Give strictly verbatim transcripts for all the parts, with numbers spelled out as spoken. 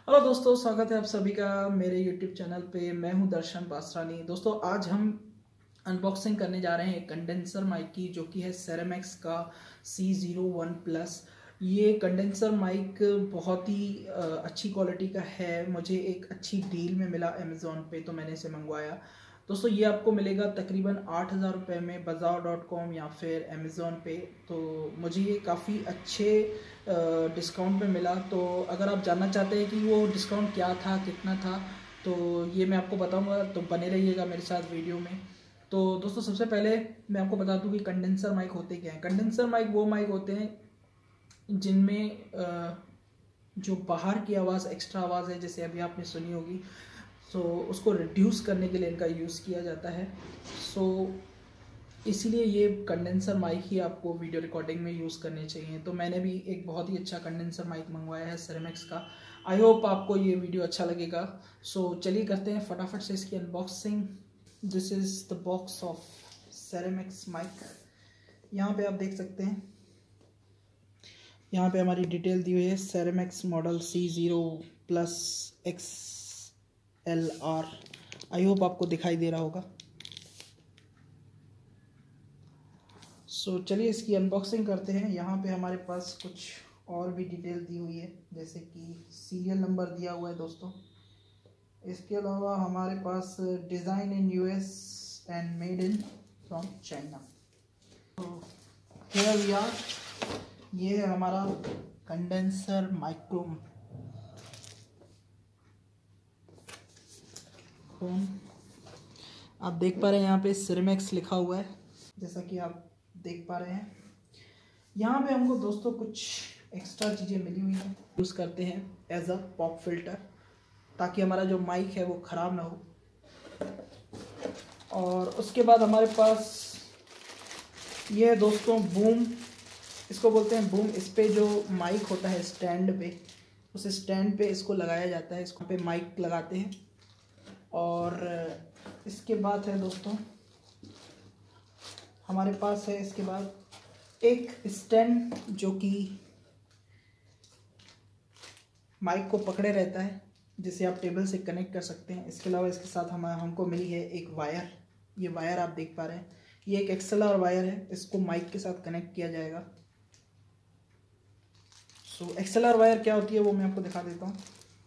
Hello दोस्तों, स्वागत है आप सभी का मेरे यूट्यूब चैनल पे। मैं हूं दर्शन बासरानी। दोस्तों, आज हम अनबॉक्सिंग करने जा रहे हैं एक कंडेंसर माइक की, जो कि है सेरेमिक्स का सी ज़ीरो वन प्लस। ये कंडेंसर माइक बहुत ही अच्छी क्वालिटी का है। मुझे एक अच्छी डील में मिला अमेज़ॉन पे, तो मैंने इसे मंगवाया। दोस्तों, ये आपको मिलेगा तकरीबन आठ हज़ार रुपये में बाज़ार डॉट कॉम या फिर अमेज़ॉन पे। तो मुझे ये काफ़ी अच्छे डिस्काउंट में मिला। तो अगर आप जानना चाहते हैं कि वो डिस्काउंट क्या था, कितना था, तो ये मैं आपको बताऊंगा, तो बने रहिएगा मेरे साथ वीडियो में। तो दोस्तों, सबसे पहले मैं आपको बता दूं कि कंडेंसर माइक होते क्या हैं। कंडेंसर माइक वो माइक होते हैं जिनमें जो बाहर की आवाज़, एक्स्ट्रा आवाज़ है, जैसे अभी आपने सुनी होगी, सो so, उसको रिड्यूस करने के लिए इनका यूज़ किया जाता है। सो so, इसीलिए ये कंडेंसर माइक ही आपको वीडियो रिकॉर्डिंग में यूज़ करने चाहिए। तो मैंने भी एक बहुत ही अच्छा कंडेंसर माइक मंगवाया है सेरेमिक्स का। आई होप आपको ये वीडियो अच्छा लगेगा। सो so, चलिए करते हैं फटाफट से इसकी unboxing. This is the box of सेरेमिक्स माइक। यहाँ पे आप देख सकते हैं, यहाँ पे हमारी डिटेल दी हुई है। सेरेमिक्स model C zero plus X L R. I hope आपको दिखाई दे रहा होगा। सो so, चलिए इसकी अनबॉक्सिंग करते हैं। यहाँ पे हमारे पास कुछ और भी डिटेल दी हुई है, जैसे कि सीरियल नंबर दिया हुआ है दोस्तों। इसके अलावा हमारे पास design in US and made in from China. तो हियर वी आर। ये है हमारा कंडेंसर माइक्रो फोन। आप देख पा रहे हैं यहाँ पे सेरेमिक्स लिखा हुआ है, जैसा कि आप देख पा रहे हैं। यहाँ पे हमको दोस्तों कुछ एक्स्ट्रा चीज़ें मिली हुई हैं। यूज़ करते हैं एज अ पॉप फिल्टर, ताकि हमारा जो माइक है वो ख़राब ना हो। और उसके बाद हमारे पास ये है दोस्तों बूम, इसको बोलते हैं बूम। इस पे जो माइक होता है स्टैंड पे, उस स्टैंड पे इसको लगाया जाता है। इसको पे माइक लगाते हैं। और इसके बाद है दोस्तों हमारे पास है इसके बाद एक स्टैंड, जो कि माइक को पकड़े रहता है, जिसे आप टेबल से कनेक्ट कर सकते हैं। इसके अलावा इसके साथ हम हमको मिली है एक वायर। ये वायर आप देख पा रहे हैं, ये एक एक्सएलआर वायर है। इसको माइक के साथ कनेक्ट किया जाएगा। सो so, एक्सएलआर वायर क्या होती है वो मैं आपको दिखा देता हूँ।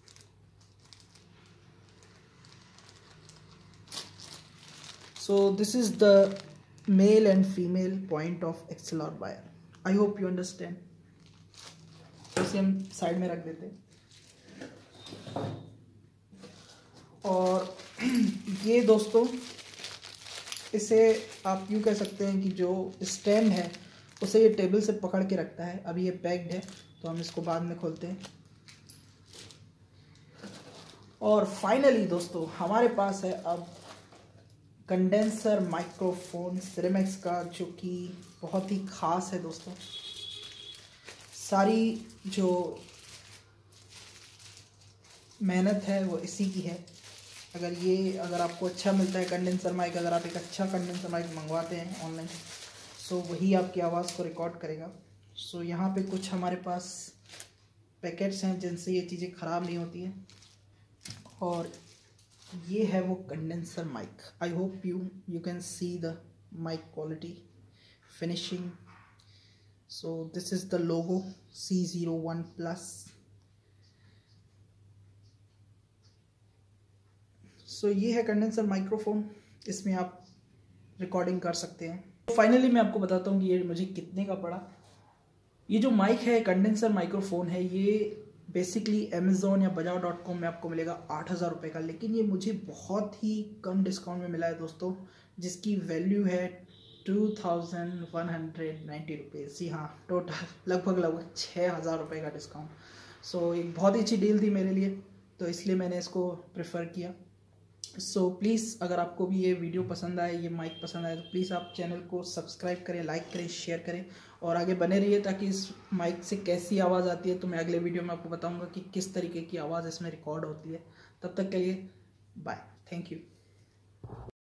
So this is the male and female point of X L R wire. I hope you understand. इसे हम साइड में रख देते हैं। और ये दोस्तों, इसे आप यूँ कह सकते हैं कि जो स्टैंड है उसे ये टेबल से पकड़ के रखता है। अभी ये पैक्ड है, तो हम इसको बाद में खोलते हैं। और फाइनली दोस्तों हमारे पास है अब कंडेंसर माइक्रोफोन सेरेमिक्स का, जो कि बहुत ही ख़ास है दोस्तों। सारी जो मेहनत है वो इसी की है। अगर ये अगर आपको अच्छा मिलता है कंडेंसर माइक, अगर आप एक अच्छा कंडेंसर माइक मंगवाते हैं ऑनलाइन, सो वही आपकी आवाज़ को रिकॉर्ड करेगा। सो यहाँ पे कुछ हमारे पास पैकेट्स हैं जिनसे ये चीज़ें ख़राब नहीं होती हैं। और ये है वो condenser mic. I hope you you can see the mic quality finishing. So this is the logo C zero one plus. So ये है कंडेंसर माइक्रोफोन, इसमें आप रिकॉर्डिंग कर सकते हैं। तो फाइनली मैं आपको बताता हूँ कि ये मुझे कितने का पड़ा। ये जो माइक है, कंडेंसर माइक्रोफोन है, ये बेसिकली अमेज़ॉन या बाज़ार डॉट कॉम में आपको मिलेगा आठ हज़ार रुपये का। लेकिन ये मुझे बहुत ही कम डिस्काउंट में मिला है दोस्तों, जिसकी वैल्यू है two thousand one hundred ninety rupees. जी हाँ, टोटल लगभग लगभग छः हज़ार रुपये का डिस्काउंट। सो so, एक बहुत ही अच्छी डील थी मेरे लिए, तो इसलिए मैंने इसको प्रेफर किया। सो so, प्लीज़ अगर आपको भी ये वीडियो पसंद आए, ये माइक पसंद आए, तो प्लीज़ आप चैनल को सब्सक्राइब करें, लाइक करें, शेयर करें और आगे बने रहिए, ताकि इस माइक से कैसी आवाज़ आती है तो मैं अगले वीडियो में आपको बताऊंगा कि किस तरीके की आवाज़ इसमें रिकॉर्ड होती है। तब तक के लिए बाय, थैंक यू।